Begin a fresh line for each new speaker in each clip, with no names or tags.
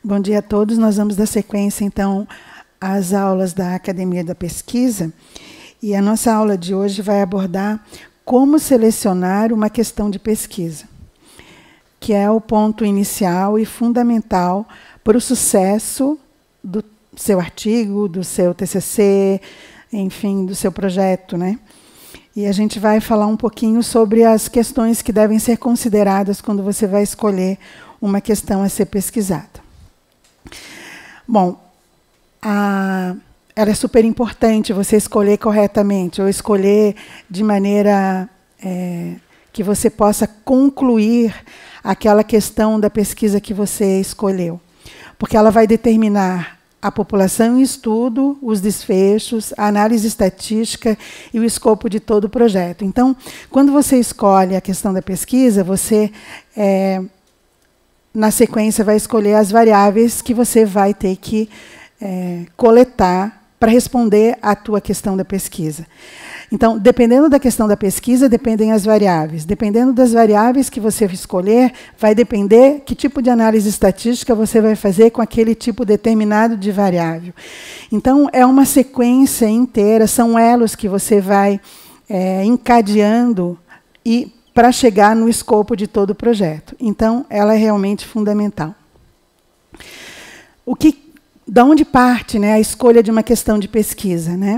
Bom dia a todos. Nós vamos dar sequência, então, às aulas da Academia da Pesquisa. E a nossa aula de hoje vai abordar como selecionar uma questão de pesquisa, que é o ponto inicial e fundamental para o sucesso do seu artigo, do seu TCC, enfim, do seu projeto, né? E a gente vai falar um pouquinho sobre as questões que devem ser consideradas quando você vai escolher uma questão a ser pesquisada. Bom, ela é super importante você escolher corretamente, ou escolher de maneira que você possa concluir aquela questão da pesquisa que você escolheu. Porque ela vai determinar a população em estudo, os desfechos, a análise estatística e o escopo de todo o projeto. Então, quando você escolhe a questão da pesquisa, você, na sequência, vai escolher as variáveis que você vai ter que coletar para responder à tua questão da pesquisa. Então, dependendo da questão da pesquisa, dependem as variáveis. Dependendo das variáveis que você escolher, vai depender que tipo de análise estatística você vai fazer com aquele tipo determinado de variável. Então, é uma sequência inteira, são elos que você vai encadeando para chegar no escopo de todo o projeto. Então, ela é realmente fundamental. Da onde parte, né, a escolha de uma questão de pesquisa, né?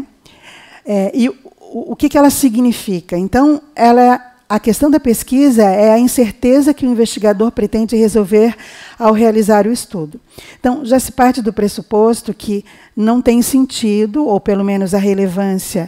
E o que ela significa? Então, a questão da pesquisa é a incerteza que o investigador pretende resolver ao realizar o estudo. Então, já se parte do pressuposto que não tem sentido, ou pelo menos a relevância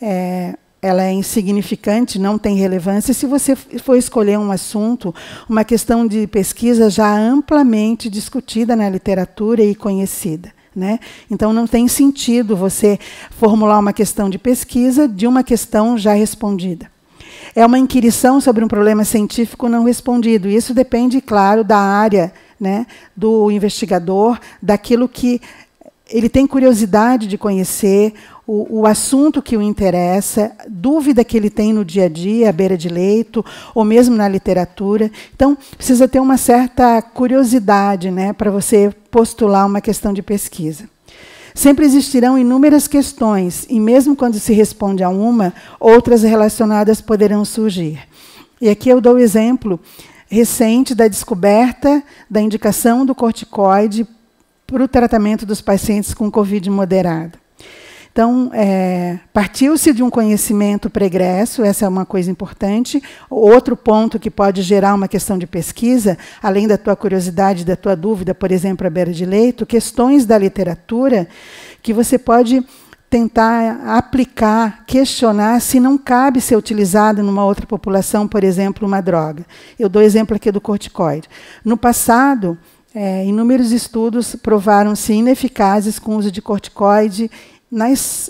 ela é insignificante, não tem relevância, se você for escolher um assunto, uma questão de pesquisa já amplamente discutida na literatura e conhecida, né? Então, não tem sentido você formular uma questão de pesquisa de uma questão já respondida. É uma inquirição sobre um problema científico não respondido. Isso depende, claro, da área, né, do investigador, daquilo que ele tem curiosidade de conhecer, o assunto que o interessa, dúvida que ele tem no dia a dia, à beira de leito, ou mesmo na literatura. Então, precisa ter uma certa curiosidade, né, para você postular uma questão de pesquisa. Sempre existirão inúmeras questões, e mesmo quando se responde a uma, outras relacionadas poderão surgir. E aqui eu dou o exemplo recente da descoberta da indicação do corticoide para o tratamento dos pacientes com Covid moderado. Então, partiu-se de um conhecimento pregresso, essa é uma coisa importante. Outro ponto que pode gerar uma questão de pesquisa, além da tua curiosidade, da tua dúvida, por exemplo, à beira de leito, questões da literatura que você pode tentar aplicar, questionar se não cabe ser utilizado numa outra população, por exemplo, uma droga. Eu dou exemplo aqui do corticoide. No passado, inúmeros estudos provaram-se ineficazes com o uso de corticoide nas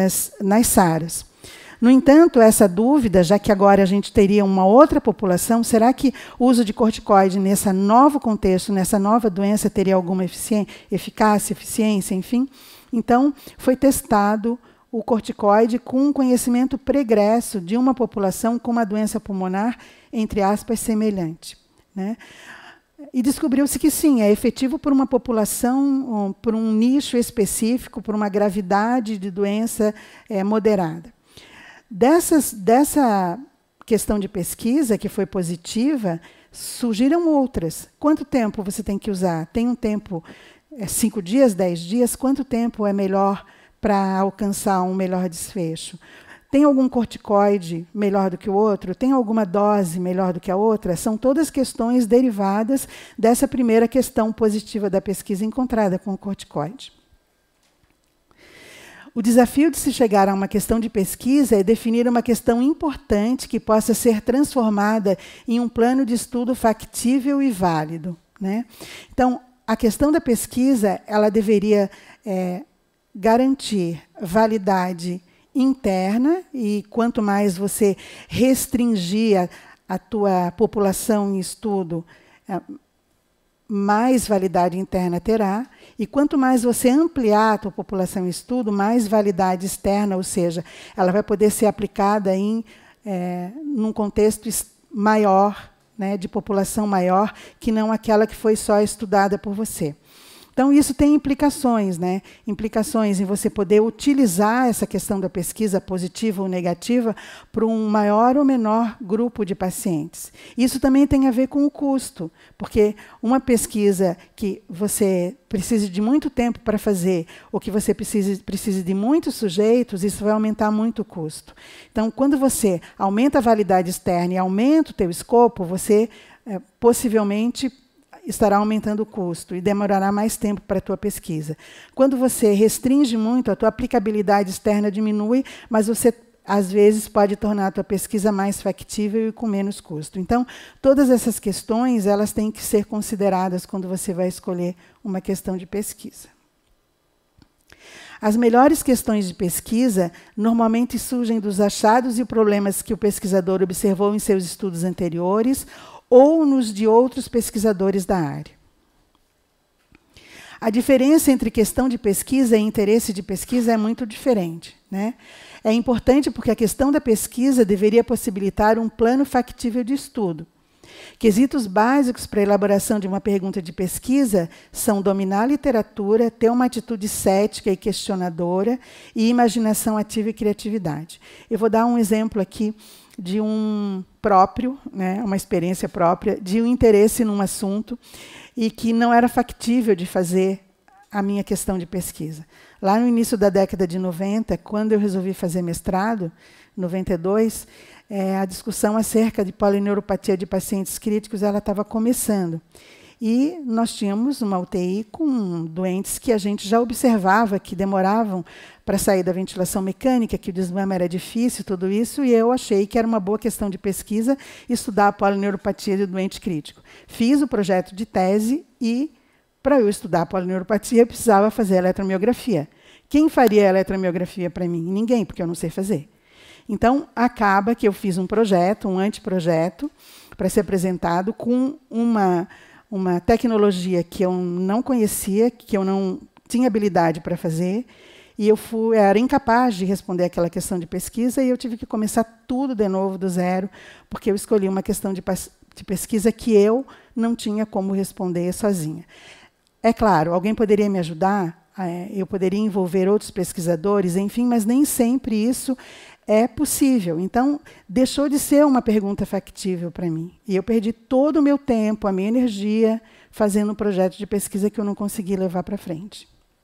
SARAs. No entanto, essa dúvida, já que agora a gente teria uma outra população, será que o uso de corticoide nesse novo contexto, nessa nova doença, teria alguma eficácia, eficiência, enfim? Então, foi testado o corticoide com um conhecimento pregresso de uma população com uma doença pulmonar, entre aspas, semelhante, né? E descobriu-se que sim, é efetivo por uma população, por um nicho específico, por uma gravidade de doença moderada. Dessa questão de pesquisa, que foi positiva, surgiram outras. Quanto tempo você tem que usar? Tem um tempo, 5 dias, 10 dias? Quanto tempo é melhor para alcançar um melhor desfecho? Tem algum corticoide melhor do que o outro? Tem alguma dose melhor do que a outra? São todas questões derivadas dessa primeira questão positiva da pesquisa encontrada com o corticoide. O desafio de se chegar a uma questão de pesquisa é definir uma questão importante que possa ser transformada em um plano de estudo factível e válido, né? Então, a questão da pesquisa ela deveria garantir validade interna, e quanto mais você restringir a tua população em estudo, mais validade interna terá, e quanto mais você ampliar a tua população em estudo, mais validade externa, ou seja, ela vai poder ser aplicada num contexto maior, né, de população maior, que não aquela que foi só estudada por você. Então, isso tem implicações, né? Implicações em você poder utilizar essa questão da pesquisa positiva ou negativa para um maior ou menor grupo de pacientes. Isso também tem a ver com o custo, porque uma pesquisa que você precise de muito tempo para fazer, ou que você precise de muitos sujeitos, isso vai aumentar muito o custo. Então, quando você aumenta a validade externa e aumenta o teu escopo, você possivelmente estará aumentando o custo e demorará mais tempo para a tua pesquisa. Quando você restringe muito, a tua aplicabilidade externa diminui, mas você, às vezes, pode tornar a tua pesquisa mais factível e com menos custo. Então, todas essas questões, elas têm que ser consideradas quando você vai escolher uma questão de pesquisa. As melhores questões de pesquisa normalmente surgem dos achados e problemas que o pesquisador observou em seus estudos anteriores ou nos de outros pesquisadores da área. A diferença entre questão de pesquisa e interesse de pesquisa é muito diferente, né? É importante porque a questão da pesquisa deveria possibilitar um plano factível de estudo. Quesitos básicos para a elaboração de uma pergunta de pesquisa são dominar a literatura, ter uma atitude cética e questionadora e imaginação ativa e criatividade. Eu vou dar um exemplo aqui de um próprio, né, uma experiência própria, de um interesse num assunto e que não era factível de fazer a minha questão de pesquisa. Lá no início da década de 90, quando eu resolvi fazer mestrado, 92, a discussão acerca de polineuropatia de pacientes críticos ela estava começando. E nós tínhamos uma UTI com doentes que a gente já observava que demoravam para sair da ventilação mecânica, que o desmame era difícil, tudo isso, e eu achei que era uma boa questão de pesquisa estudar a polineuropatia de doente crítico. Fiz o projeto de tese e, para eu estudar a polineuropatia, eu precisava fazer a eletromiografia. Quem faria a eletromiografia para mim? Ninguém, porque eu não sei fazer. Então, acaba que eu fiz um projeto, um anteprojeto, para ser apresentado com uma tecnologia que eu não conhecia, que eu não tinha habilidade para fazer, e eu era incapaz de responder aquela questão de pesquisa, e eu tive que começar tudo de novo, do zero, porque eu escolhi uma questão de pesquisa que eu não tinha como responder sozinha. É claro, alguém poderia me ajudar, eu poderia envolver outros pesquisadores, enfim, mas nem sempre isso é possível. Então, deixou de ser uma pergunta factível para mim. E eu perdi todo o meu tempo, a minha energia, fazendo um projeto de pesquisa que eu não consegui levar para frente.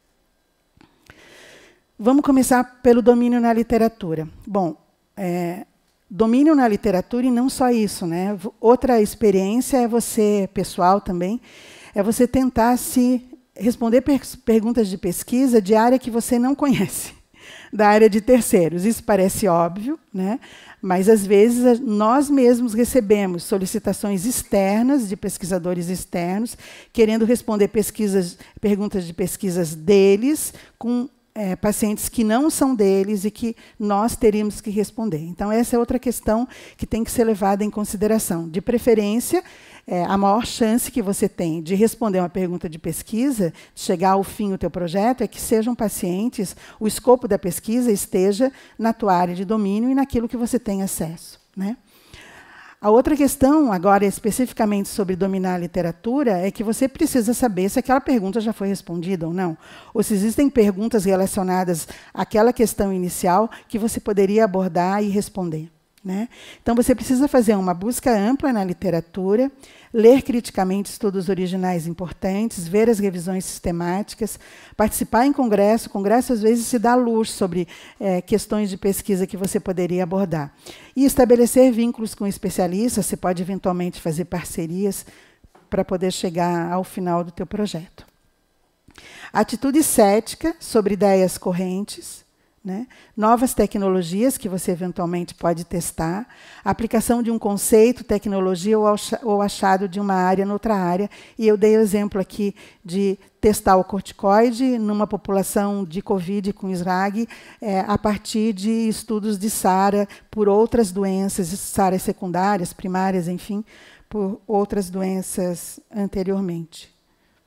Vamos começar pelo domínio na literatura. Bom, domínio na literatura e não só isso, né? Outra experiência é você, pessoal também, é você tentar responder perguntas de pesquisa de área que você não conhece, da área de terceiros. Isso parece óbvio, né? Mas, às vezes, nós mesmos recebemos solicitações externas, de pesquisadores externos, querendo responder perguntas de pesquisas deles, com pacientes que não são deles e que nós teríamos que responder. Então, essa é outra questão que tem que ser levada em consideração. De preferência, a maior chance que você tem de responder uma pergunta de pesquisa, de chegar ao fim do teu projeto, é que sejam pacientes, o escopo da pesquisa esteja na tua área de domínio e naquilo que você tem acesso, né? A outra questão, agora especificamente sobre dominar a literatura, é que você precisa saber se aquela pergunta já foi respondida ou não, ou se existem perguntas relacionadas àquela questão inicial que você poderia abordar e responder, né? Então, você precisa fazer uma busca ampla na literatura, ler criticamente estudos originais importantes, ver as revisões sistemáticas, participar em congresso. Congresso, às vezes, se dá luz sobre questões de pesquisa que você poderia abordar. E estabelecer vínculos com especialistas, você pode, eventualmente, fazer parcerias para poder chegar ao final do teu projeto. Atitude cética sobre ideias correntes, né? Novas tecnologias que você eventualmente pode testar, a aplicação de um conceito, tecnologia ou achado de uma área noutra área. E eu dei o exemplo aqui de testar o corticoide numa população de Covid com SRAG, a partir de estudos de SARA por outras doenças, SARAs secundárias, primárias, enfim, por outras doenças anteriormente.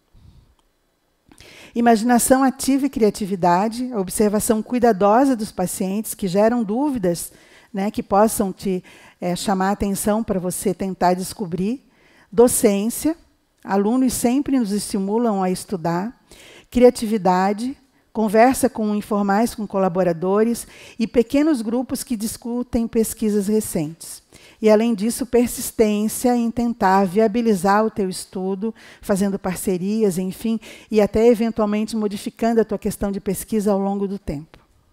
Imaginação ativa e criatividade, a observação cuidadosa dos pacientes que geram dúvidas, né, que possam te chamar a atenção para você tentar descobrir. Docência, Alunos sempre nos estimulam a estudar. Criatividade, conversa com informais com colaboradores e pequenos grupos que discutem pesquisas recentes. E, além disso, persistência em tentar viabilizar o teu estudo, fazendo parcerias, enfim, e até, eventualmente, modificando a tua questão de pesquisa ao longo do tempo.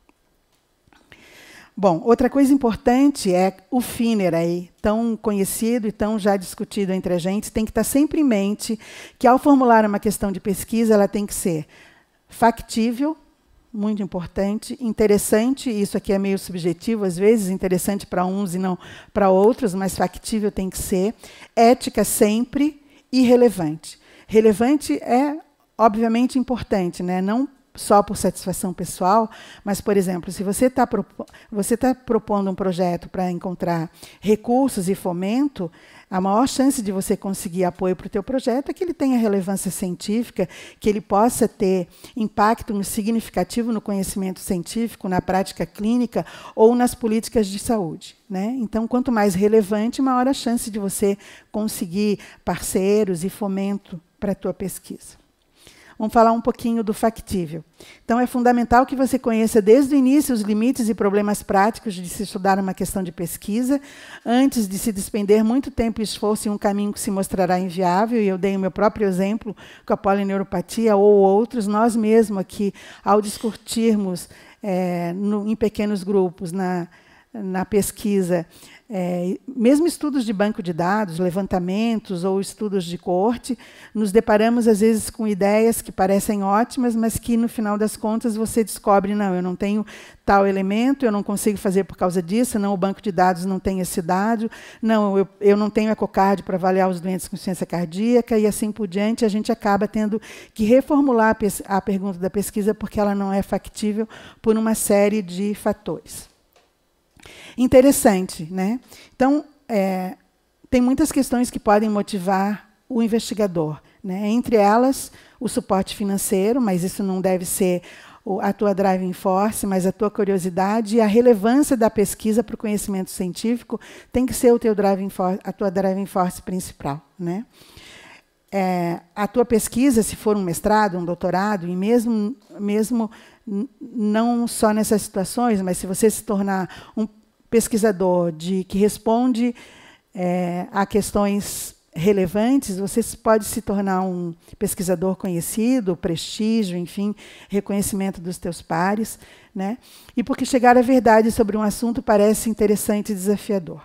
Bom, outra coisa importante é o FINER, aí, tão conhecido e tão já discutido entre a gente, tem que estar sempre em mente que, ao formular uma questão de pesquisa, ela tem que ser factível, muito importante, interessante, isso aqui é meio subjetivo, às vezes, interessante para uns e não para outros, mas factível tem que ser, ética sempre e relevante. Relevante é, obviamente, importante, né? Não só por satisfação pessoal, mas, por exemplo, se você está propondo um projeto para encontrar recursos e fomento, a maior chance de você conseguir apoio para o teu projeto é que ele tenha relevância científica, que ele possa ter impacto significativo no conhecimento científico, na prática clínica ou nas políticas de saúde, né? Então, quanto mais relevante, maior a chance de você conseguir parceiros e fomento para a tua pesquisa. Vamos falar um pouquinho do factível. Então, é fundamental que você conheça desde o início os limites e problemas práticos de se estudar uma questão de pesquisa, antes de se despender muito tempo e esforço em um caminho que se mostrará inviável, e eu dei o meu próprio exemplo com a polineuropatia ou outros, nós mesmos aqui, ao discutirmos em pequenos grupos, na pesquisa, mesmo estudos de banco de dados, levantamentos ou estudos de coorte, nos deparamos, às vezes, com ideias que parecem ótimas, mas que, no final das contas, você descobre, não, eu não tenho tal elemento, eu não consigo fazer por causa disso, não, o banco de dados não tem esse dado, não, eu não tenho ecocardio para avaliar os doentes com insuficiência cardíaca, e assim por diante, a gente acaba tendo que reformular a pergunta da pesquisa, porque ela não é factível por uma série de fatores. Interessante, né? Então, tem muitas questões que podem motivar o investigador, né? Entre elas, o suporte financeiro, mas isso não deve ser a tua driving force, mas a tua curiosidade e a relevância da pesquisa para o conhecimento científico tem que ser a tua driving force principal, né? A tua pesquisa, se for um mestrado, um doutorado, e mesmo não só nessas situações, mas se você se tornar um pesquisador que responde a questões relevantes, você pode se tornar um pesquisador conhecido, prestígio, enfim, reconhecimento dos teus pares, né? E porque chegar à verdade sobre um assunto parece interessante e desafiador.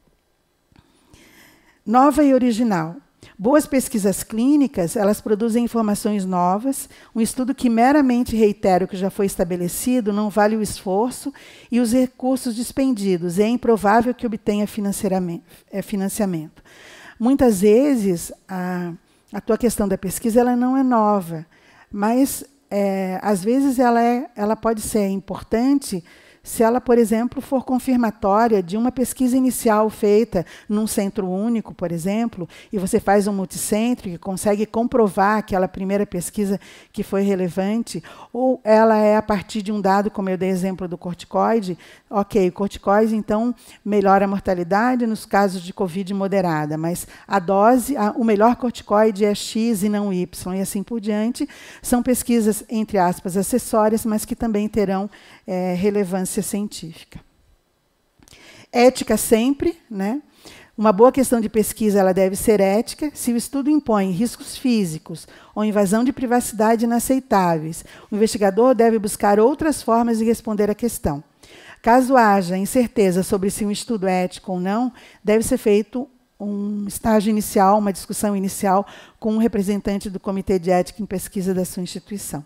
Nova e original. Boas pesquisas clínicas, elas produzem informações novas. Um estudo que meramente reitera o que já foi estabelecido não vale o esforço e os recursos despendidos. É improvável que obtenha financiamento. Muitas vezes, a tua questão da pesquisa ela não é nova, mas, às vezes, ela pode ser importante se ela, por exemplo, for confirmatória de uma pesquisa inicial feita num centro único, por exemplo, e você faz um multicentro e consegue comprovar aquela primeira pesquisa que foi relevante, ou ela é a partir de um dado, como eu dei exemplo do corticoide, ok, o corticoide, então, melhora a mortalidade nos casos de Covid moderada, mas a dose, o melhor corticoide é X e não Y, e assim por diante. São pesquisas, entre aspas, acessórias, mas que também terão relevância científica. Ética sempre, né? Uma boa questão de pesquisa ela deve ser ética. Se o estudo impõe riscos físicos ou invasão de privacidade inaceitáveis, o investigador deve buscar outras formas de responder à questão. Caso haja incerteza sobre se um estudo é ético ou não, deve ser feito um estágio inicial, uma discussão inicial com um representante do Comitê de Ética em Pesquisa da sua instituição.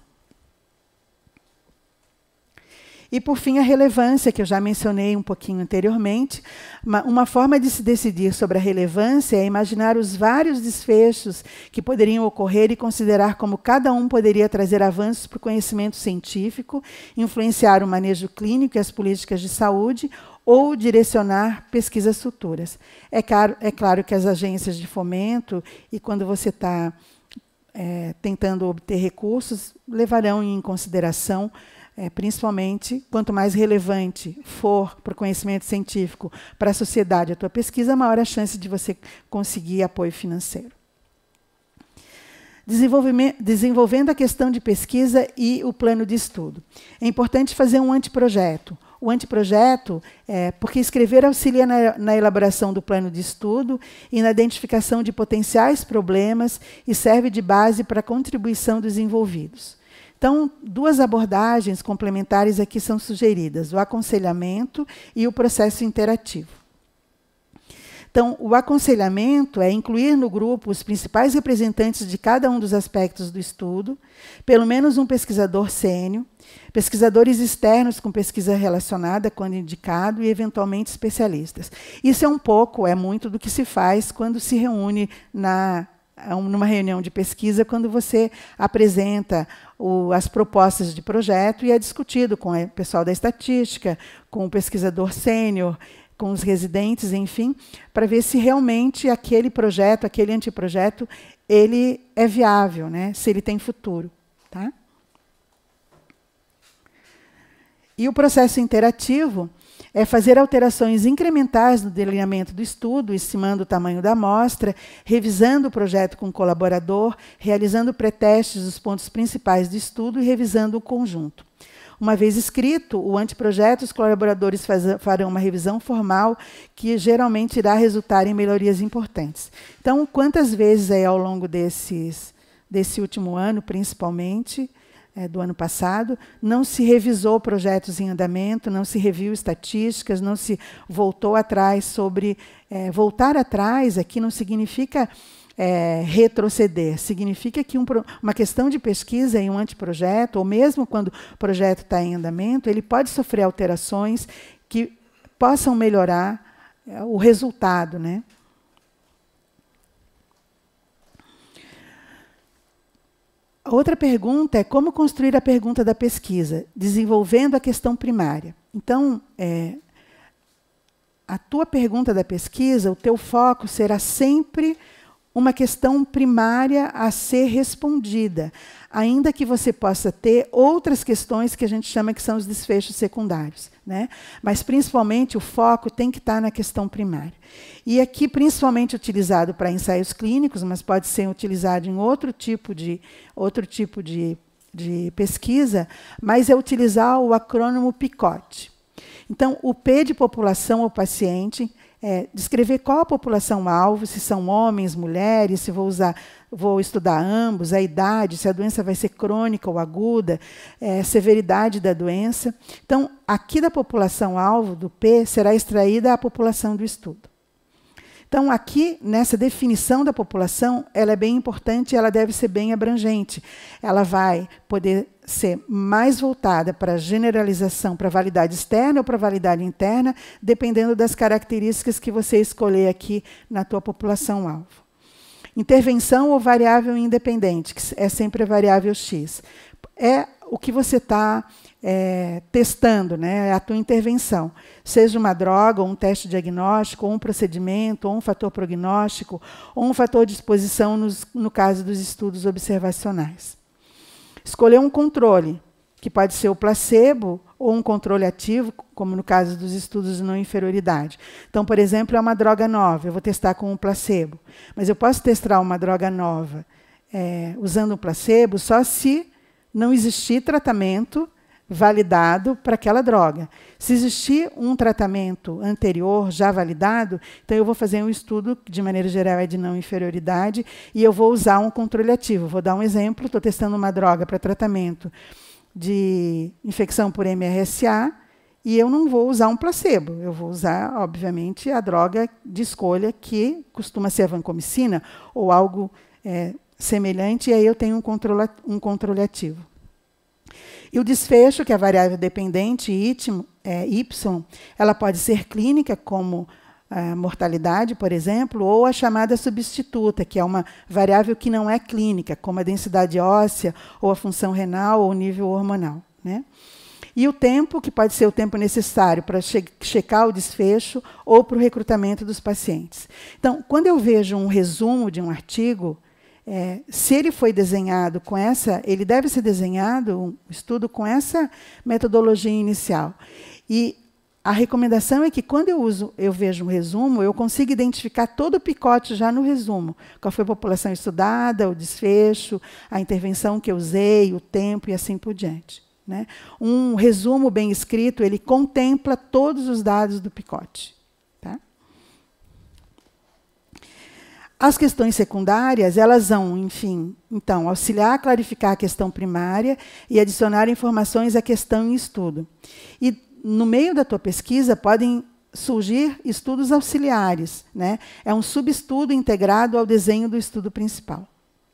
E, por fim, a relevância, que eu já mencionei um pouquinho anteriormente. Uma forma de se decidir sobre a relevância é imaginar os vários desfechos que poderiam ocorrer e considerar como cada um poderia trazer avanços para o conhecimento científico, influenciar o manejo clínico e as políticas de saúde ou direcionar pesquisas futuras. É claro que as agências de fomento, e quando você está tentando obter recursos, levarão em consideração principalmente, quanto mais relevante for para o conhecimento científico, para a sociedade, a tua pesquisa, maior a chance de você conseguir apoio financeiro. Desenvolvendo a questão de pesquisa e o plano de estudo. É importante fazer um anteprojeto. O anteprojeto, porque escrever auxilia na elaboração do plano de estudo e na identificação de potenciais problemas e serve de base para a contribuição dos envolvidos. Então, duas abordagens complementares aqui são sugeridas, o aconselhamento e o processo interativo. Então, o aconselhamento é incluir no grupo os principais representantes de cada um dos aspectos do estudo, pelo menos um pesquisador sênior, pesquisadores externos com pesquisa relacionada, quando indicado, e, eventualmente, especialistas. Isso é muito do que se faz quando se reúne numa reunião de pesquisa, quando você apresenta as propostas de projeto e é discutido com o pessoal da estatística, com o pesquisador sênior, com os residentes, enfim, para ver se realmente aquele projeto, aquele anteprojeto, ele é viável, né? Se ele tem futuro. Tá? E o processo interativo é fazer alterações incrementais no delineamento do estudo, estimando o tamanho da amostra, revisando o projeto com o colaborador, realizando pré-testes dos pontos principais do estudo e revisando o conjunto. Uma vez escrito o anteprojeto, os colaboradores farão uma revisão formal que geralmente irá resultar em melhorias importantes. Então, quantas vezes aí, ao longo desse último ano, principalmente, do ano passado, não se revisou projetos em andamento, não se reviu estatísticas, não se voltou atrás sobre... voltar atrás aqui não significa... retroceder. Significa que uma questão de pesquisa em um anteprojeto, ou mesmo quando o projeto está em andamento, ele pode sofrer alterações que possam melhorar o resultado, né? A outra pergunta é como construir a pergunta da pesquisa, desenvolvendo a questão primária. Então, a tua pergunta da pesquisa, o teu foco será sempre uma questão primária a ser respondida, ainda que você possa ter outras questões que a gente chama que são os desfechos secundários, né? Mas, principalmente, o foco tem que estar na questão primária. E aqui, principalmente utilizado para ensaios clínicos, mas pode ser utilizado em outro tipo de pesquisa, mas é utilizar o acrônimo PICOT. Então, o P de população ou paciente, descrever qual a população-alvo, se são homens, mulheres, se vou estudar ambos, a idade, se a doença vai ser crônica ou aguda, severidade da doença. Então, aqui da população-alvo, do P, será extraída a população do estudo. Então, aqui, nessa definição da população, ela é bem importante e ela deve ser bem abrangente. Ela vai poder ser mais voltada para a generalização, para a validade externa ou para a validade interna, dependendo das características que você escolher aqui na tua população-alvo. Intervenção ou variável independente, que é sempre a variável X. É o que você está testando, né? É a tua intervenção. Seja uma droga, ou um teste diagnóstico, ou um procedimento, ou um fator prognóstico, ou um fator de exposição no caso dos estudos observacionais. Escolher um controle, que pode ser o placebo, ou um controle ativo, como no caso dos estudos de não inferioridade. Então, por exemplo, é uma droga nova, eu vou testar com um placebo. Mas eu posso testar uma droga nova usando um placebo só se não existir tratamento validado para aquela droga. Se existir um tratamento anterior já validado, então eu vou fazer um estudo, que de maneira geral é de não inferioridade, e eu vou usar um controle ativo. Vou dar um exemplo, estou testando uma droga para tratamento de infecção por MRSA, e eu não vou usar um placebo, eu vou usar, obviamente, a droga de escolha, que costuma ser a vancomicina, ou algo semelhante, e aí eu tenho um controle ativo. E o desfecho, que é a variável dependente, Y, ela pode ser clínica, como a mortalidade, por exemplo, ou a chamada substituta, que é uma variável que não é clínica, como a densidade óssea, ou a função renal, ou o nível hormonal, né? E o tempo, que pode ser o tempo necessário para checar o desfecho ou para o recrutamento dos pacientes. Então, quando eu vejo um resumo de um artigo, se ele foi desenhado com ele deve ser desenhado, um estudo com essa metodologia inicial. E a recomendação é que quando eu vejo um resumo, eu consigo identificar todo o picote já no resumo. Qual foi a população estudada, o desfecho, a intervenção que eu usei, o tempo e assim por diante, né? Um resumo bem escrito, ele contempla todos os dados do picote. Tá? As questões secundárias, elas vão, enfim, então, auxiliar a clarificar a questão primária e adicionar informações à questão em estudo. E no meio da tua pesquisa podem surgir estudos auxiliares, né? É um subestudo integrado ao desenho do estudo principal.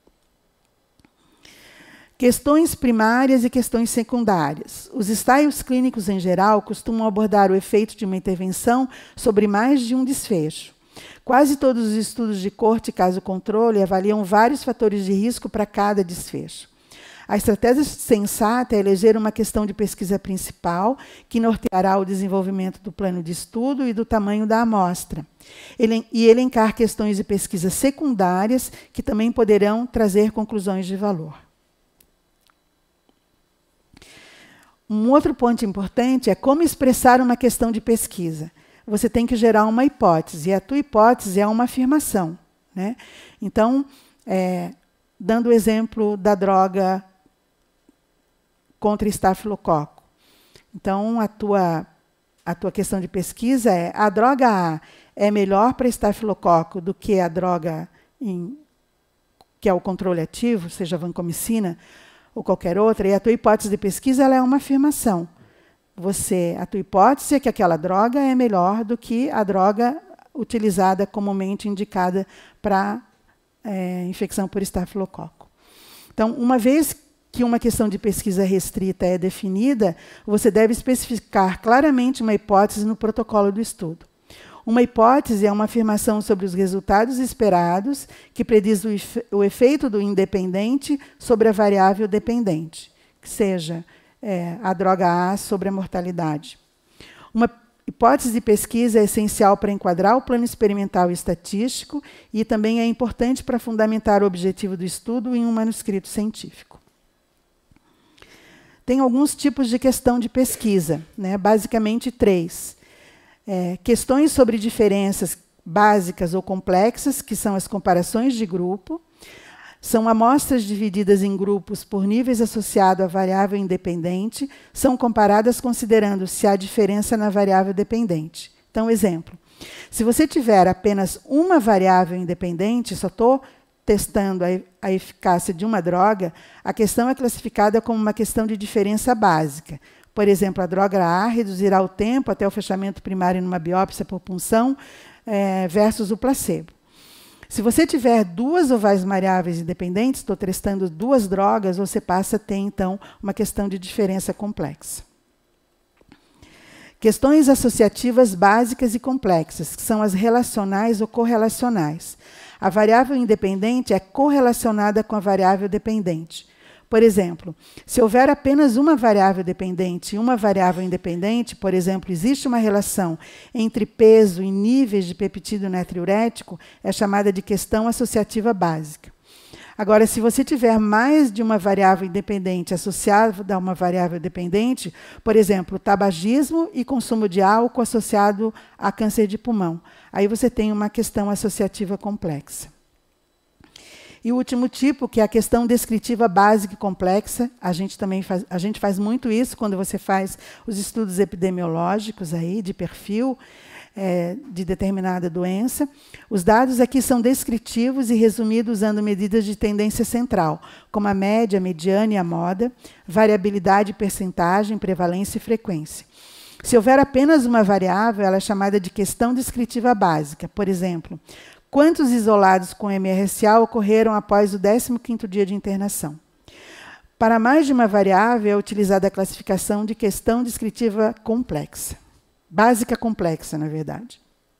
Questões primárias e questões secundárias. Os ensaios clínicos, em geral, costumam abordar o efeito de uma intervenção sobre mais de um desfecho. Quase todos os estudos de corte e caso-controle avaliam vários fatores de risco para cada desfecho. A estratégia sensata é eleger uma questão de pesquisa principal, que norteará o desenvolvimento do plano de estudo e do tamanho da amostra. E elencar questões de pesquisa secundárias, que também poderão trazer conclusões de valor. Um outro ponto importante é como expressar uma questão de pesquisa. Você tem que gerar uma hipótese, e a tua hipótese é uma afirmação, né? Então, dando o exemplo da droga contra estafilococo. Então, a tua questão de pesquisa é: a droga A é melhor para estafilococo do que a droga que é o controle ativo, seja vancomicina ou qualquer outra, e a tua hipótese de pesquisa ela é uma afirmação. A tua hipótese é que aquela droga é melhor do que a droga utilizada comumente indicada para infecção por estafilococo. Então, uma vez que uma questão de pesquisa restrita é definida, você deve especificar claramente uma hipótese no protocolo do estudo. Uma hipótese é uma afirmação sobre os resultados esperados que prediz o efeito do independente sobre a variável dependente, que seja a droga A sobre a mortalidade. Uma hipótese de pesquisa é essencial para enquadrar o plano experimental e estatístico e também é importante para fundamentar o objetivo do estudo em um manuscrito científico. Tem alguns tipos de questão de pesquisa, né? Basicamente 3. Questões sobre diferenças básicas ou complexas, que são as comparações de grupo. São amostras divididas em grupos por níveis associados à variável independente, são comparadas considerando se há diferença na variável dependente. Então, exemplo, se você tiver apenas uma variável independente, só estou testando a eficácia de uma droga, a questão é classificada como uma questão de diferença básica. Por exemplo, a droga A reduzirá o tempo até o fechamento primário numa biópsia por punção versus o placebo. Se você tiver 2 ou mais variáveis independentes, estou testando 2 drogas, você passa a ter, então, uma questão de diferença complexa. Questões associativas básicas e complexas, que são as relacionais ou correlacionais. A variável independente é correlacionada com a variável dependente. Por exemplo, se houver apenas uma variável dependente e uma variável independente, por exemplo, existe uma relação entre peso e níveis de peptídeo natriurético, é chamada de questão associativa básica. Agora, se você tiver mais de uma variável independente associada a uma variável dependente, por exemplo, tabagismo e consumo de álcool associado a câncer de pulmão, aí você tem uma questão associativa complexa. E o último tipo, que é a questão descritiva básica e complexa, a gente faz muito isso quando você faz os estudos epidemiológicos aí, de perfil de determinada doença. Os dados aqui são descritivos e resumidos usando medidas de tendência central, como a média, a mediana e a moda, variabilidade, percentagem, prevalência e frequência. Se houver apenas uma variável, ela é chamada de questão descritiva básica. Por exemplo, quantos isolados com MRSA ocorreram após o 15º dia de internação? Para mais de uma variável, é utilizada a classificação de questão descritiva complexa. Básica complexa, na verdade.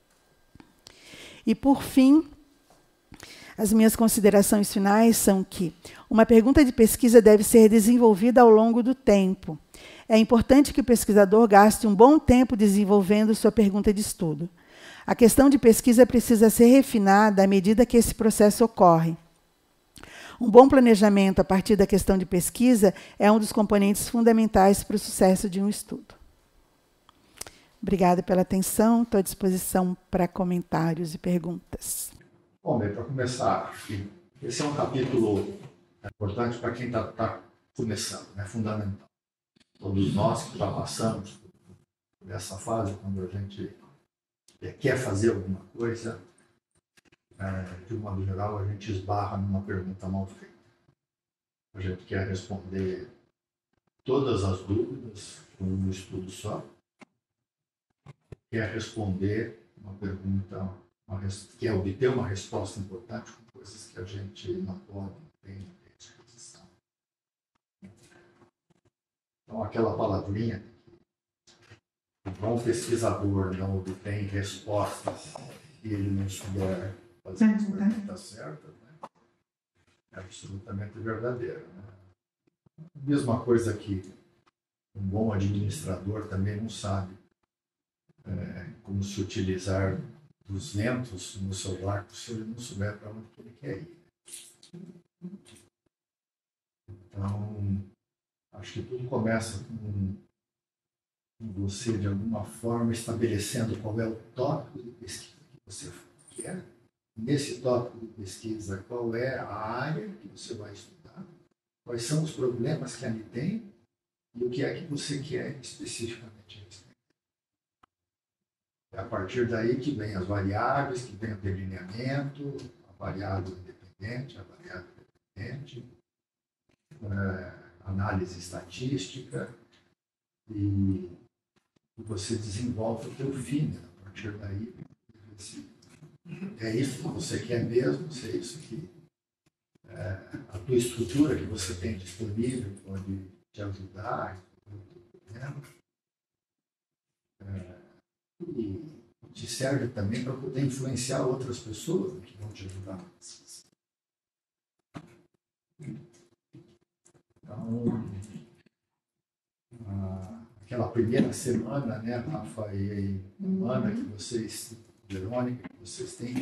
E, por fim, as minhas considerações finais são que uma pergunta de pesquisa deve ser desenvolvida ao longo do tempo. É importante que o pesquisador gaste um bom tempo desenvolvendo sua pergunta de estudo. A questão de pesquisa precisa ser refinada à medida que esse processo ocorre. Um bom planejamento a partir da questão de pesquisa é um dos componentes fundamentais para o sucesso de um estudo. Obrigada pela atenção, estou à disposição para comentários e perguntas.
Bom, bem, para começar, esse é um capítulo importante para quem está começando, né, fundamental. Todos nós que já passamos por essa fase, quando a gente quer fazer alguma coisa, de um modo geral, a gente esbarra numa pergunta mal feita. A gente quer responder todas as dúvidas com um estudo só, quer responder uma pergunta, quer obter uma resposta importante com coisas que a gente não pode, não tem disposição. Então, aquela palavrinha que o bom pesquisador não obtém respostas se ele não souber fazer as perguntas certas, né? É absolutamente verdadeira. Né? Mesma coisa que um bom administrador também não sabe como se utilizar dos ventos no seu barco se ele não souber para onde ele quer ir. Então, acho que tudo começa com você, de alguma forma, estabelecendo qual é o tópico de pesquisa que você quer. Nesse tópico de pesquisa, qual é a área que você vai estudar, quais são os problemas que ali tem e o que é que você quer especificamente responder. É a partir daí que vem as variáveis, que vem o delineamento, a variável independente, a variável dependente, análise estatística, e você desenvolve o teu fim, né? A partir daí, é isso que você quer mesmo, se é isso que a tua estrutura que você tem disponível pode te ajudar, e te serve também para poder influenciar outras pessoas que vão te ajudar na pesquisa. Então, aquela primeira semana, né, Rafa e Ana, que vocês, Verônica, que vocês têm,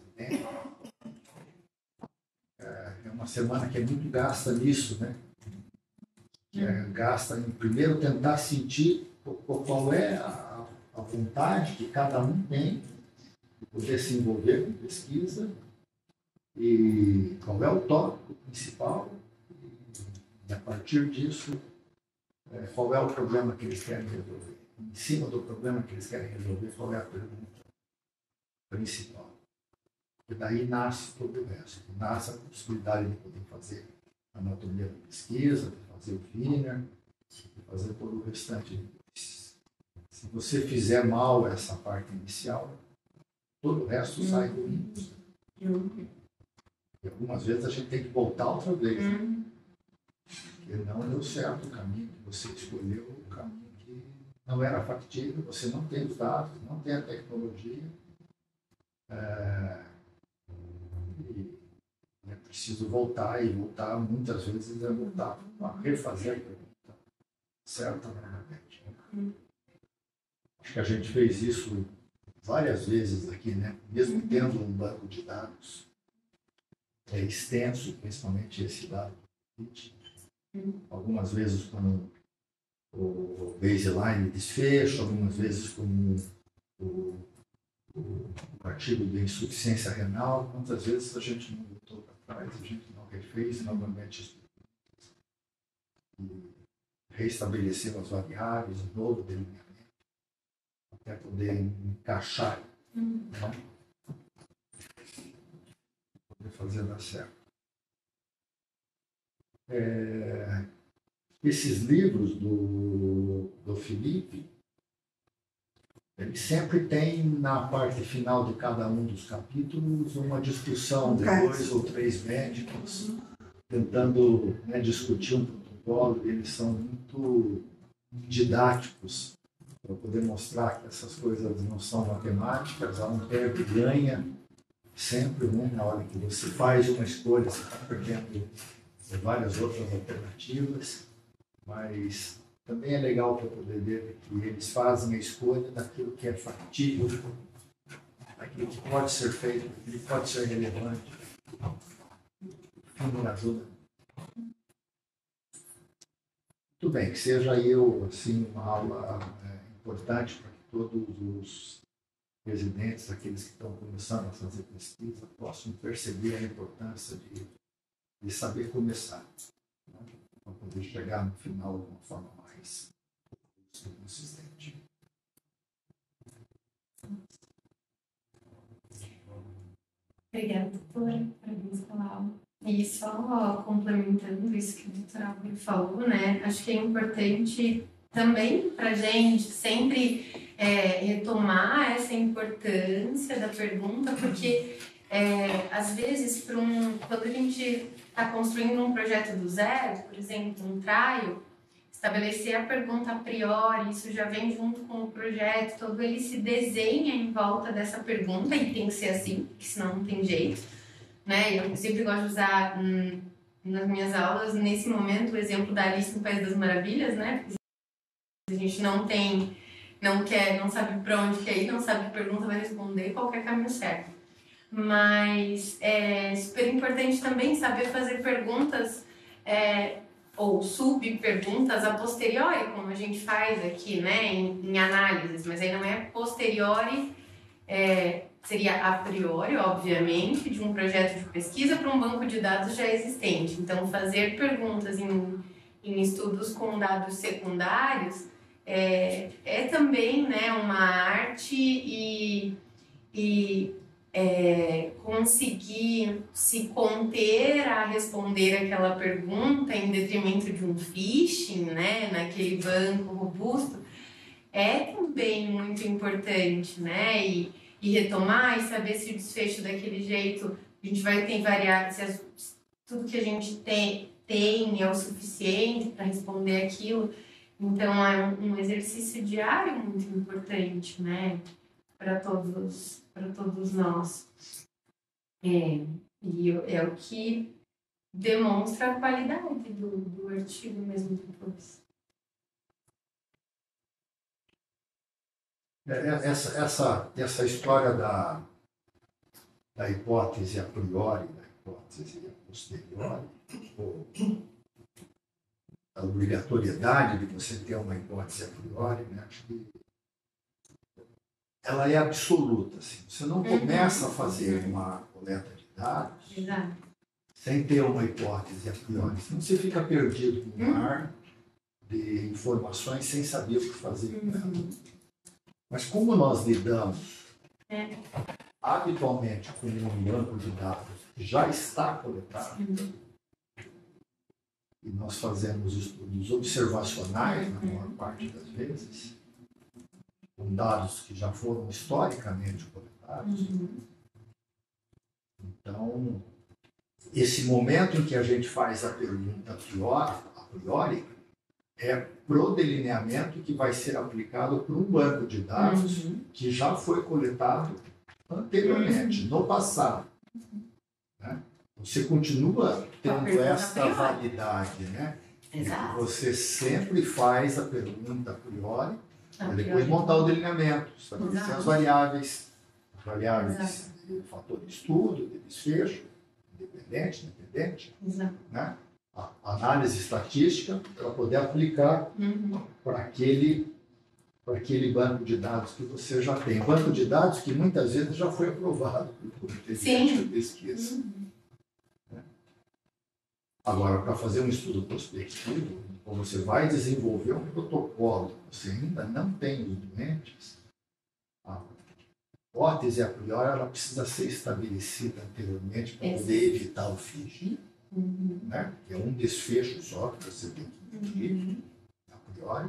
é uma semana que é muito gasta nisso, né? Gasta em primeiro tentar sentir qual é a vontade que cada um tem de poder se envolver com pesquisa e qual é o tópico principal e a partir disso qual é o problema que eles querem resolver. Em cima do problema que eles querem resolver, qual é a pergunta principal. E daí nasce todo o resto. Nasce a possibilidade de poder fazer a anatomia da pesquisa, de fazer o Wiener, de fazer todo o restante. Se você fizer mal essa parte inicial, todo o resto sai ruim. E algumas vezes a gente tem que voltar outra vez. Né? Porque não deu certo o caminho que você escolheu, o caminho que não era factível, você não tem os dados, não tem a tecnologia. E é preciso voltar, e voltar muitas vezes é voltar a refazer a pergunta certa novamente. Acho que a gente fez isso várias vezes aqui, né? Mesmo tendo um banco de dados extenso, principalmente esse dado. Algumas vezes com o baseline desfecho, algumas vezes com o artigo de insuficiência renal, quantas vezes a gente não voltou para trás, a gente não refez novamente estudou, e reestabeleceu as variáveis, um novo delineamento, até poder encaixar, poder fazer dar certo. Esses livros do Felipe, ele sempre tem na parte final de cada um dos capítulos uma discussão de 2 ou 3 médicos tentando discutir um protocolo. Eles são muito didáticos para poder mostrar que essas coisas não são matemáticas, há um perde e ganha sempre, né? Na hora que você faz uma escolha, você está perdendo várias outras alternativas, mas também é legal para poder ver que eles fazem a escolha daquilo que é factível, daquilo que pode ser feito, daquilo que pode ser relevante. Me ajuda. Muito bem, que seja assim, uma aula importante para que todos os residentes, aqueles que estão começando a fazer pesquisa, possam perceber a importância de saber começar, né? Para poder chegar no final de uma forma mais consistente.
Obrigada, doutora. Parabéns pela aula. E só complementando isso que a doutora Álvaro falou, né? Acho que é importante também para a gente sempre retomar essa importância da pergunta, porque às vezes, quando a gente está construindo um projeto do zero, por exemplo, um trial, estabelecer a pergunta a priori, isso já vem junto com o projeto, todo ele se desenha em volta dessa pergunta, e tem que ser assim, porque senão não tem jeito, né? Eu sempre gosto de usar nas minhas aulas, nesse momento, o exemplo da Alice no País das Maravilhas, né? A gente não sabe para onde quer ir, não sabe que pergunta vai responder, qualquer caminho certo. Mas é super importante também saber fazer perguntas ou sub-perguntas a posteriori, como a gente faz aqui, né, em análises, mas aí não é posteriori, seria a priori, obviamente, de um projeto de pesquisa para um banco de dados já existente. Então, fazer perguntas em estudos com dados secundários é também, né, uma arte conseguir se conter a responder aquela pergunta em detrimento de um phishing, né, naquele banco robusto, é também muito importante, né, e retomar e saber se o desfecho daquele jeito, a gente vai ter variáveis, tudo que a gente tem é o suficiente para responder aquilo. Então é um exercício diário muito importante, né, para todos nós. E é o que demonstra a qualidade do artigo mesmo depois.
Essa história da hipótese a priori, da hipótese a posteriori, ou a obrigatoriedade de você ter uma hipótese a priori, né? Acho que ela é absoluta. Assim. Você não começa a fazer uma coleta de dados sem ter uma hipótese a priori. Senão você fica perdido no mar de informações sem saber o que fazer com ela. Mas como nós lidamos habitualmente com um banco de dados que já está coletado, e nós fazemos estudos observacionais, na maior parte das vezes, com dados que já foram historicamente coletados. Então, esse momento em que a gente faz a pergunta a priori é pro delineamento que vai ser aplicado para um banco de dados que já foi coletado anteriormente, no passado. Né? Você continua tendo essa validade, né?
Exato.
Você sempre faz a pergunta a priori, para depois montar o delineamento, estabelecer as variáveis de fator de estudo, de desfecho, independente, né? A análise estatística para poder aplicar para aquele banco de dados que você já tem. Banco de dados que muitas vezes já foi aprovado por inteligência de pesquisa. Agora, para fazer um estudo prospectivo, você vai desenvolver um protocolo, você ainda não tem os doentes, a hipótese a priori ela precisa ser estabelecida anteriormente para poder evitar o phishing, né? Que é um desfecho só que você tem que medir a priori.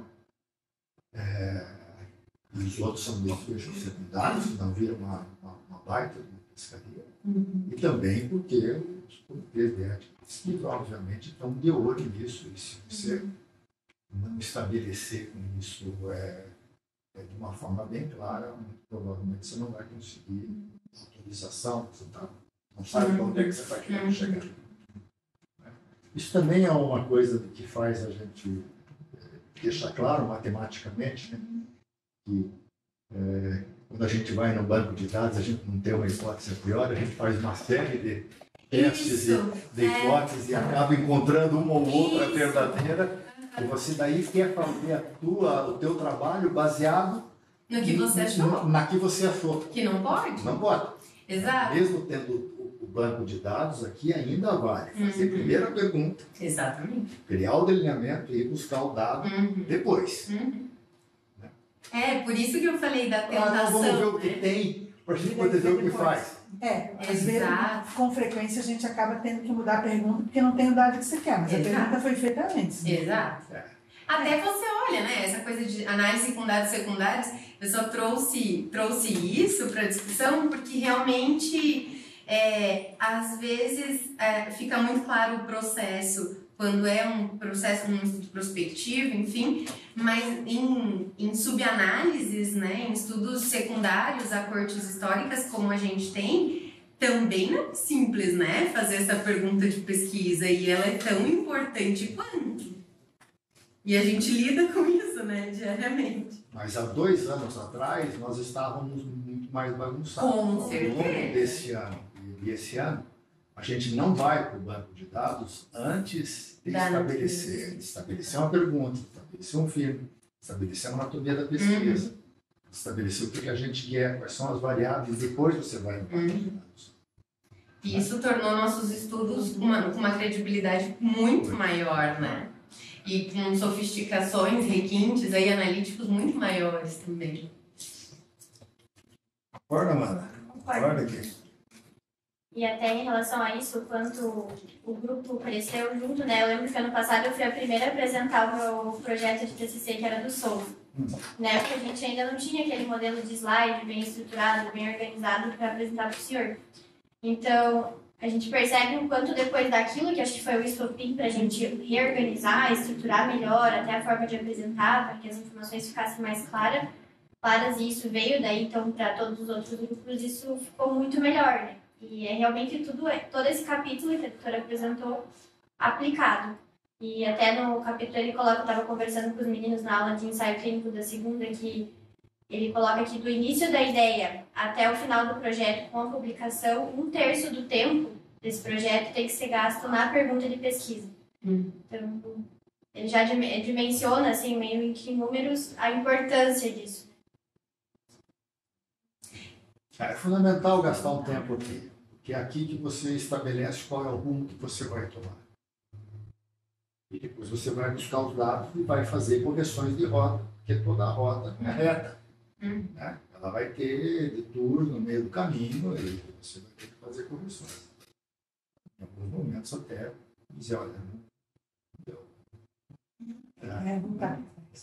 E os outros são desfechos secundários, senão vira uma baita de uma pescaria. E também porque os comitês de ética e pesquisa, obviamente, estão de olho nisso. E se você não estabelecer com isso de uma forma bem clara, muito provavelmente você não vai conseguir autorização, você não sabe para onde é que você está querendo chegar. Isso também é uma coisa que faz a gente deixar claro matematicamente, né, que quando a gente vai no banco de dados, a gente não tem uma hipótese a priori, a gente faz uma série de testes de hipóteses e acaba encontrando uma ou outra verdadeira, e você daí quer fazer o teu trabalho baseado
No que você achou.
Na que você achou.
Que não pode?
Não pode.
Exato.
Mesmo tendo o banco de dados aqui, ainda vale fazer primeiro a pergunta.
Exatamente.
Criar o delineamento e ir buscar o dado depois.
Por isso que eu falei da tentação.
Vamos ver o que tem, para a gente poder ver o que faz.
Às vezes, com frequência, a gente acaba tendo que mudar a pergunta porque não tem o dado que você quer, mas a pergunta foi feita antes.
Exato. Até você olha, né? Essa coisa de análise com dados secundários, eu só trouxe isso para a discussão porque realmente, às vezes, fica muito claro o processo quando é um processo num estudo prospectivo, enfim, mas em subanálises, né, em estudos secundários a cortes históricas, como a gente tem, também não é simples, né, fazer essa pergunta de pesquisa, e ela é tão importante quanto. E a gente lida com isso, né, diariamente.
Mas há 2 anos atrás, nós estávamos muito mais bagunçados.
Com certeza.
Ao longo desse ano e esse ano, a gente não vai para o banco de dados antes de estabelecer uma pergunta, estabelecer um filme, estabelecer uma anatomia da pesquisa, estabelecer o que a gente quer, quais são as variáveis, depois você vai no banco de dados.
E isso tornou nossos estudos com uma credibilidade muito maior, né? E com sofisticações, requintes aí, analíticos muito maiores também.
Concorda, Amanda? Concorda aqui.
E até em relação a isso, quanto o grupo cresceu junto, né? Eu lembro que ano passado eu fui a primeira a apresentar o meu projeto de TCC, que era do Soul. Na época a gente ainda não tinha aquele modelo de slide bem estruturado, bem organizado para apresentar para o senhor. Então, a gente percebe o quanto depois daquilo, que acho que foi o estopim para a gente reorganizar, estruturar melhor até a forma de apresentar, para que as informações ficassem mais claras, e isso veio daí, então, para todos os outros grupos, isso ficou muito melhor, né? E é realmente todo esse capítulo que a doutora apresentou aplicado. E até no capítulo ele coloca, eu estava conversando com os meninos na aula de ensaio clínico da segunda, que ele coloca que do início da ideia até o final do projeto, com a publicação, 1/3 do tempo desse projeto tem que ser gasto na pergunta de pesquisa. Então, ele já dimensiona, assim, meio em números, a importância disso.
É fundamental gastar um tempo aqui, porque é aqui que você estabelece qual é o rumo que você vai tomar. E depois você vai buscar os dados e vai fazer correções de rota, porque toda a rota é reta. Né? Ela vai ter detours no meio do caminho e você vai ter que fazer correções. Em alguns momentos até dizer, olha, não deu.
Não dá.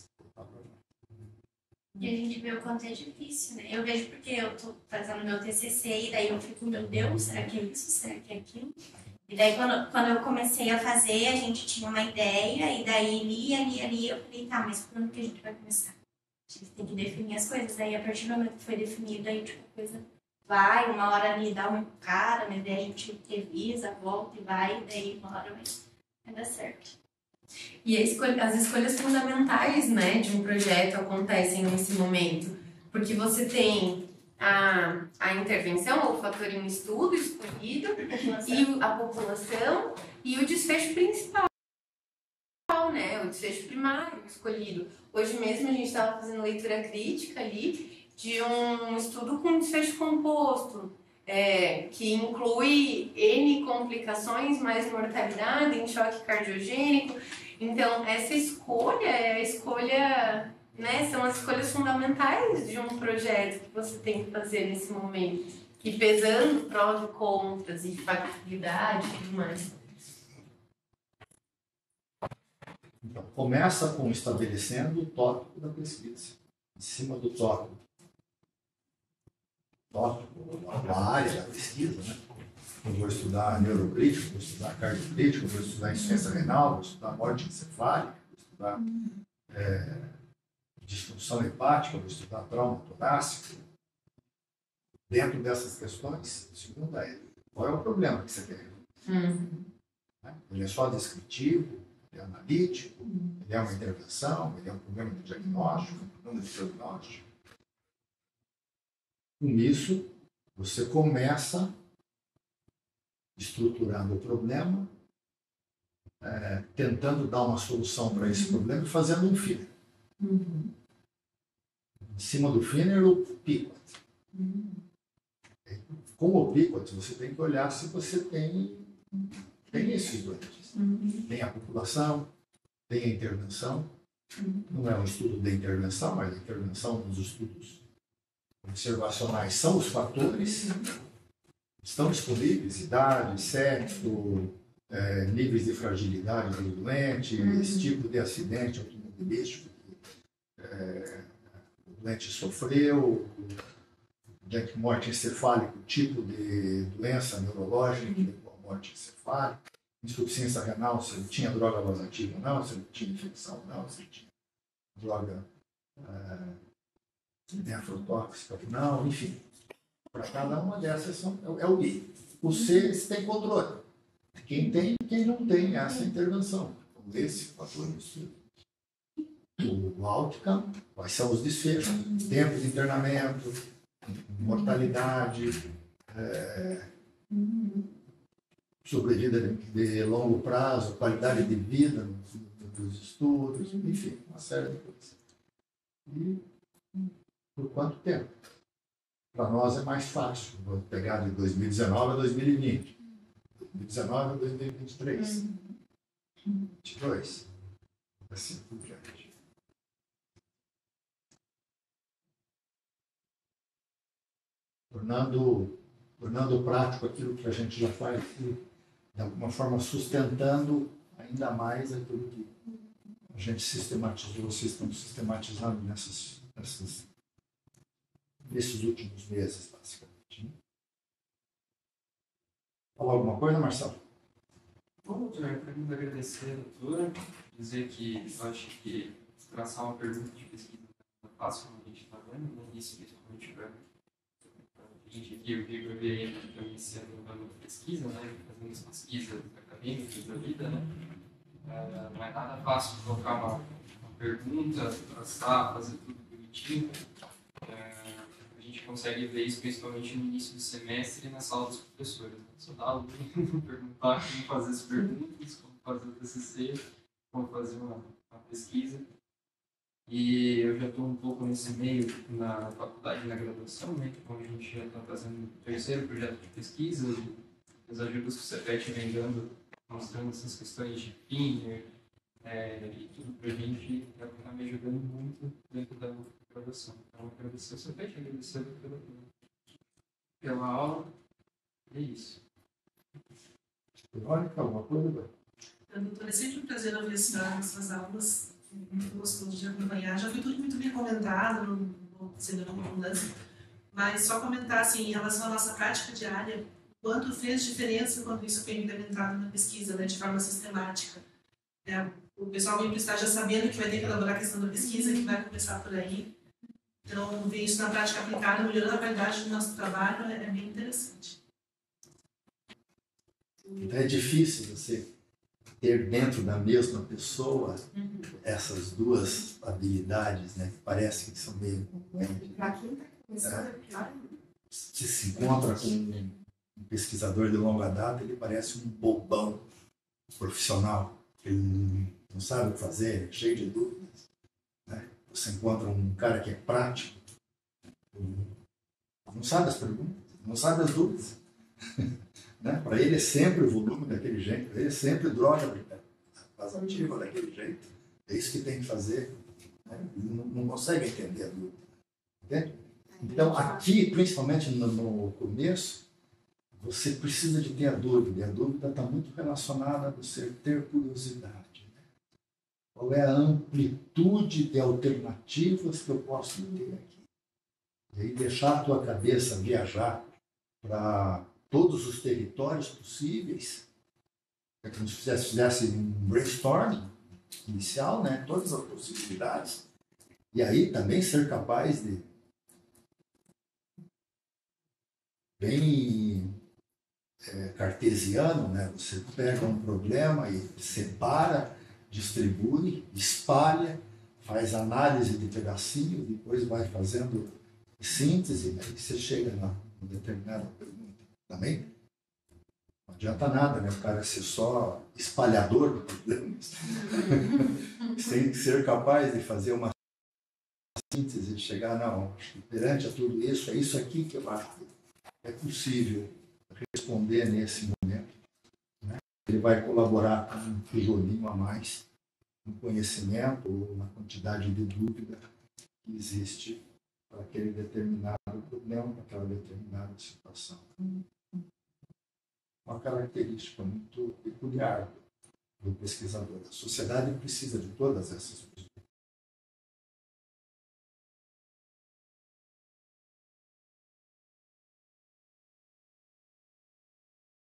E a gente vê o quanto é difícil, né? Eu vejo porque eu tô fazendo meu TCC e daí eu fico, meu Deus, será que é isso? Será que é aquilo? E daí quando eu comecei a fazer, a gente tinha uma ideia e daí lia, eu falei, tá, mas quando que a gente vai começar? A gente tem que definir as coisas. Daí a partir do momento que foi definido, aí tipo, a coisa vai, uma hora ali dá uma cara, né? Daí a gente revisa, volta e vai, e daí uma hora vai dar certo.
E as escolhas fundamentais, né, de um projeto acontecem nesse momento, porque você tem a intervenção, ou o fator em estudo escolhido, e a população, e o desfecho principal, né, o desfecho primário escolhido. Hoje mesmo a gente estava fazendo leitura crítica ali de um estudo com desfecho composto, que inclui N complicações, mais mortalidade em choque cardiogênico. Então, essa escolha é a escolha, né, são as escolhas fundamentais de um projeto que você tem que fazer nesse momento. E pesando prós e contras e factibilidade e tudo mais.
Então, começa com estabelecendo o tópico da pesquisa. Em cima do tópico, a área da pesquisa, né? Eu vou estudar neurocrítico, vou estudar cardiocrítico, vou estudar insuficiência renal, vou estudar morte encefálica, vou estudar disfunção hepática, vou estudar trauma torácico. Dentro dessas questões, segunda é, qual é o problema que você quer resolver? Ele é só descritivo, ele é analítico, ele é uma intervenção, ele é um problema de diagnóstico, um problema de diagnóstico. Com isso, você começa estruturando o problema, tentando dar uma solução para esse problema e fazendo um filho. Em cima do Finner, o Piquet. Com o Piquet, você tem que olhar se você tem esses doentes. Tem a população, tem a intervenção. Não é um estudo de intervenção, mas a intervenção nos estudos observacionais são os fatores. Estão disponíveis idade, sexo, níveis de fragilidade do doente, esse tipo de acidente automobilístico que o doente sofreu, doente morte encefálica, tipo de doença neurológica que levou à morte encefálica, insuficiência renal, se ele tinha droga vasoativa ou não, se ele tinha infecção ou não, se ele tinha droga nefrotóxica ou não, enfim. Para cada uma dessas é o I. O C, eles têm controle. Quem tem e quem não tem essa intervenção. Então, esse fator do estudo. O outcome, quais são os desfechos, tempo de internamento, mortalidade, sobrevida de longo prazo, qualidade de vida dos estudos, enfim, uma série de coisas. E por quanto tempo? Para nós é mais fácil. Vou pegar de 2019 a 2020. 2019 a 2023. 2022. Assim por diante. Tornando prático aquilo que a gente já faz e, de alguma forma, sustentando ainda mais aquilo que a gente sistematizou, vocês estão sistematizando nesses últimos meses, basicamente. Falar alguma coisa, Marcelo?
Bom, doutor, eu quero agradecer a doutora, dizer que eu acho que traçar uma pergunta de pesquisa não é fácil, como a gente está vendo, né? Isso principalmente para a gente aqui, eu digo, eu iniciando no ramo de pesquisa, né? Fazendo as pesquisas acadêmicas da vida, né? Não é nada fácil colocar uma pergunta, traçar, fazer tudo bonitinho. A gente consegue ver isso principalmente no início do semestre e na sala dos professores. Né? Só dá aluno perguntar como fazer as perguntas, como fazer o TCC, como fazer uma pesquisa. E eu já estou um pouco nesse meio na faculdade, na graduação, né? Como a gente já está fazendo o terceiro projeto de pesquisa, as ajudas que o CEPET vem dando, mostrando essas questões de Finner, e tudo para a gente está me ajudando muito dentro da graduação. Então, agradecer ao CEPET, agradecer pela aula, e é isso.
Olha, alguma coisa?
Doutora, é sempre um prazer ouvir essas aulas, muito gostoso de acompanhar. Já foi tudo muito bem comentado, não vou dizer nenhuma redundância, mas só comentar assim, em relação à nossa prática diária, quanto fez diferença quando isso foi implementado na pesquisa, né, de forma sistemática. O pessoal vem para o estágio já sabendo que vai ter que elaborar a questão da pesquisa, que vai começar por aí. Então, ver isso na prática aplicada, melhorando a qualidade do nosso trabalho, é bem interessante.
Então é difícil você ter dentro da mesma pessoa essas duas habilidades, né? Que parece que são meio concorrentes.
Para quem está começando, é pior.
Se se encontra com um pesquisador de longa data, ele parece um bobão profissional. Ele não sabe o que fazer, é cheio de dúvidas. Né? Você encontra um cara que é prático, não sabe as perguntas, não sabe as dúvidas. Né? Para ele é sempre o volume daquele jeito, para ele é sempre droga vasoativa daquele jeito. É isso que tem que fazer. Né? Não consegue entender a dúvida. Okay? Então, aqui, principalmente no começo, você precisa de ter a dúvida. E a dúvida está muito relacionada a você ter curiosidade. Né? Qual é a amplitude de alternativas que eu posso ter aqui? E aí deixar a tua cabeça viajar para todos os territórios possíveis, é como se fizesse um brainstorming inicial, né? Todas as possibilidades, e aí também ser capaz de, bem cartesiano, né? Você pega um problema e separa, distribui, espalha, faz análise de pedacinho, depois vai fazendo síntese, né? E você chega numa determinada pergunta. Também não adianta nada, né? O cara ser só espalhador de problemas. Tem que ser capaz de fazer uma síntese de chegar, não, perante a tudo isso, é isso aqui que eu acho que é possível responder nesse momento. Né? Ele vai colaborar com um tijolinho a mais no conhecimento ou na quantidade de dúvida que existe para aquele determinado problema, para aquela determinada situação. Uma característica muito peculiar do pesquisador. A sociedade precisa de todas essas